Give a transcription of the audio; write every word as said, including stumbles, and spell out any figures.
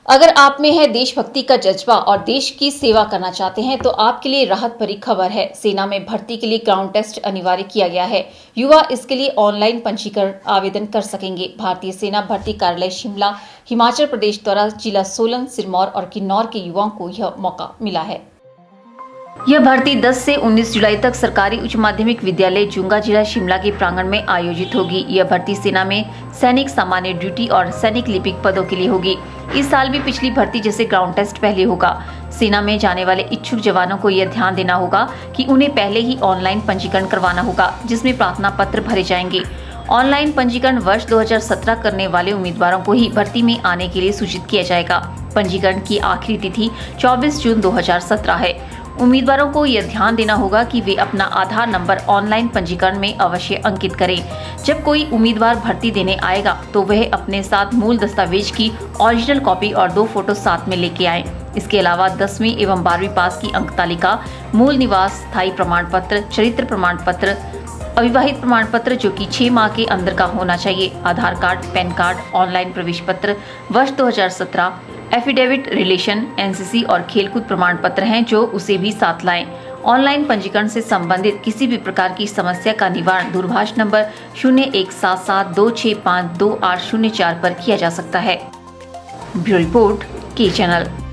अगर आप में है देशभक्ति का जज्बा और देश की सेवा करना चाहते हैं तो आपके लिए राहत भरी खबर है। सेना में भर्ती के लिए ग्राउंड टेस्ट अनिवार्य किया गया है। युवा इसके लिए ऑनलाइन पंजीकरण आवेदन कर सकेंगे। भारतीय सेना भर्ती कार्यालय शिमला, हिमाचल प्रदेश द्वारा जिला सोलन, सिरमौर और किन्नौर के युवाओं को यह मौका मिला है। यह भर्ती दस से उन्नीस जुलाई तक सरकारी उच्च माध्यमिक विद्यालय जुंगा जिला शिमला के प्रांगण में आयोजित होगी। यह भर्ती सेना में सैनिक सामान्य ड्यूटी और सैनिक लिपिक पदों के लिए होगी। इस साल भी पिछली भर्ती जैसे ग्राउंड टेस्ट पहले होगा। सेना में जाने वाले इच्छुक जवानों को यह ध्यान देना होगा कि उन्हें पहले ही ऑनलाइन पंजीकरण करवाना होगा, जिसमें प्रार्थना पत्र भरे जाएंगे। ऑनलाइन पंजीकरण वर्ष दो हज़ार सत्रह करने वाले उम्मीदवारों को ही भर्ती में आने के लिए सूचित किया जाएगा। पंजीकरण की आखिरी तिथि चौबीस जून दो हज़ार सत्रह है। उम्मीदवारों को यह ध्यान देना होगा कि वे अपना आधार नंबर ऑनलाइन पंजीकरण में अवश्य अंकित करें। जब कोई उम्मीदवार भर्ती देने आएगा तो वह अपने साथ मूल दस्तावेज की ओरिजिनल कॉपी और दो फोटो साथ में लेके आए। इसके अलावा दसवीं एवं बारहवीं पास की अंक तालिका, मूल निवास, स्थायी प्रमाण पत्र, चरित्र प्रमाण पत्र, अविवाहित प्रमाण पत्र जो कि छह माह के अंदर का होना चाहिए, Aadhaar card, PAN card, online प्रवेश पत्र वर्ष दो हज़ार सत्रह, एफिडेविट रिलेशन, एनसीसी और खेलकूद प्रमाण पत्र हैं जो उसे भी साथ लाएं। ऑनलाइन पंजीकरण से संबंधित किसी भी प्रकार की समस्या का निवारण दूरभाष नंबर शून्य एक सात सात दो छह पाँच दो आठ शून्य चार पर किया जा सकता है। ब्यूरो रिपोर्ट, के चैनल।